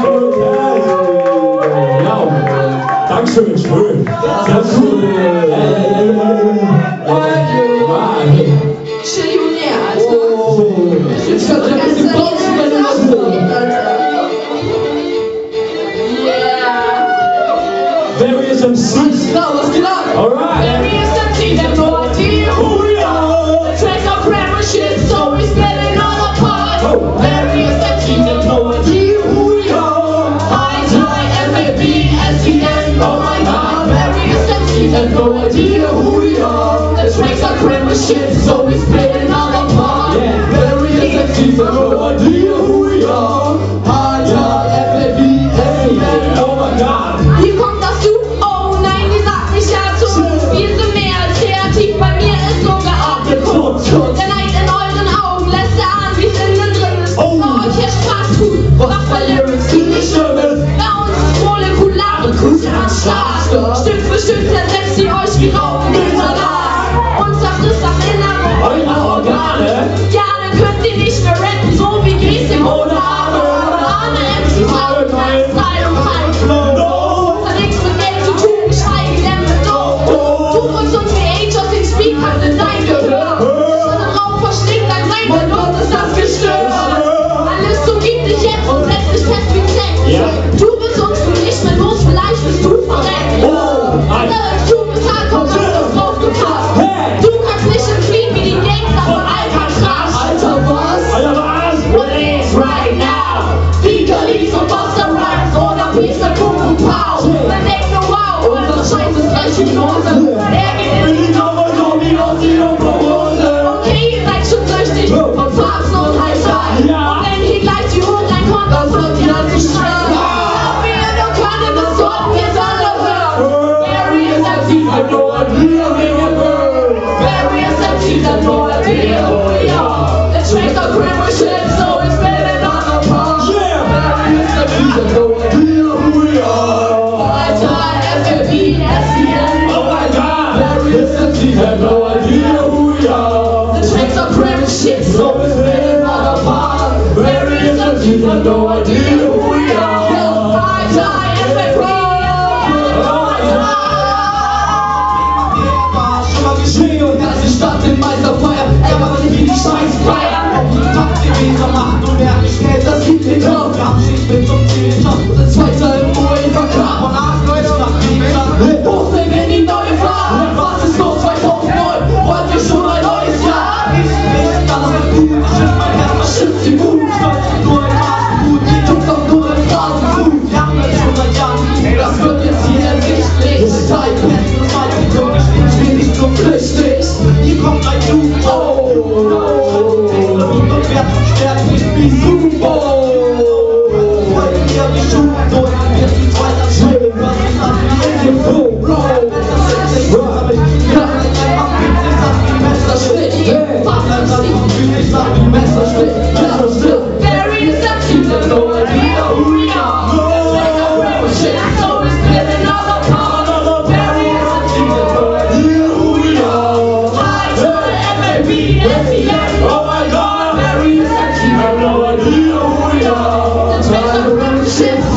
Dankeschön, schön. Sehr cool. Millionär, Alter. Jetzt kann ich ein bisschen boxen, wenn du das willst. Various MCs. Was geht ab? Alright. Various MCs have no idea who we are. The tracks are grammar shit, so we spell it all apart. Various MCs have no idea who we are. I-T-I-M-A-B-S-E-N, oh my god. Various MCs have no idea who we are. The tracks are grammar shit, so we spell it all apart. Various MCs have no idea who we are. I-T-I-M-A-B-S-E-N, Oh my god. Hier kommt das Du, oh nein, die sagt nicht ja zu. Wir sind mehr als kreativ, bei mir ist sogar abgetont. Der Neid in euren Augen lässt erahnen, wie es innen drin ist. Bei euch herrscht Fastfood, was bei Lyrics die nicht schön ist. Bei uns ist molekulare Kunst am Start. Stück für Stück zersetzt sie euch wie Raupen im Salat. Und zerfrisst das Innere eurer Organe. Ja, dann könnt ihr nicht mehr rappen, so wie Grießim ohne Arme. Arme MCs haben keinen Style und keinen Flow. Hat nichts mit Geld zu tun, geschweige denn mit Dope. Du und wie Angels den Speakern in dein Gehör. Schon im Raum verschlingt, dann sein Benutzt ist das gestört. Alles so gibt dich jetzt und setzt dich fest wie Sex. Du bist uns für nicht mehr los, vielleicht bist du verreckt. Du bist Hardcore, hast das drauf gepasst. Du kannst nicht entfliehen wie die Gangster von Alcatraz. Alter, was? What it is right now? Die Galies und Buster Rhymes oder Pizza Kuchen Pau. Dann denk nur wow, unser Scheiß ist gleich Hypnose. Er geht in die Nummer, so wie aus die Hose. Okay, ihr seid schon süchtig von Farben und High-Five. Und wenn hier gleich die Hut reinkommt, dann wird ihr zu schreien. Glaub mir, du kannst das sollten wir es alle hören. Various MCs have no idea who we are. Various MCs have no idea who we are. The tracks are grammar shit, so it's better not apart. Various MCs have no idea who we are. I-T-I-M-A-B-S-E-N, Oh my god. various MCs have no idea who we are. The tracks are grammar shit, so it's better not apart. Various MCs have no idea who we are. I-T-I-M-A-B-S-E-N, Schon mal geschehen und das ist Stadt im Meisterfeuer. Er war nicht wie die Scheißfeier. Takt die Weser machen und merken schnell, das gibt den Kopf. Wir haben Schicht mit zum Ziel geschafft. Das zweite im UEFA-Cup. Von 8 Leute nach Liga. Hochsing in die neue Fahrt. Was ist los 2009? Wollt ihr schon ein neues Jahr? Ich nicht, alles wird gut. Ich schütze mein Herz, das schützt die Wut. Stolz ist nur ein Maßgut. Die Jungs auch nur im Phrasenflug. Wir haben das schon seit Jahren. Das wird jetzt hier ersichtlich. Zeit, Pencil, das war die Kunde. Ich bin nicht so flüchtig. Hier kommt ein Du. Und wer stärkt mich wie Super. Heute hier die Schuhe. So ist mir die zweite Schule. Was ist das wie in dem Flow? Various MCs have no idea who we are. The tracks are grammar shit, so it's better not apart. Various MCs have no idea who we are. I-T-I-M-A-B-S-E-N, Oh my god. various MCs have no idea who we are. The tracks are grammar shit,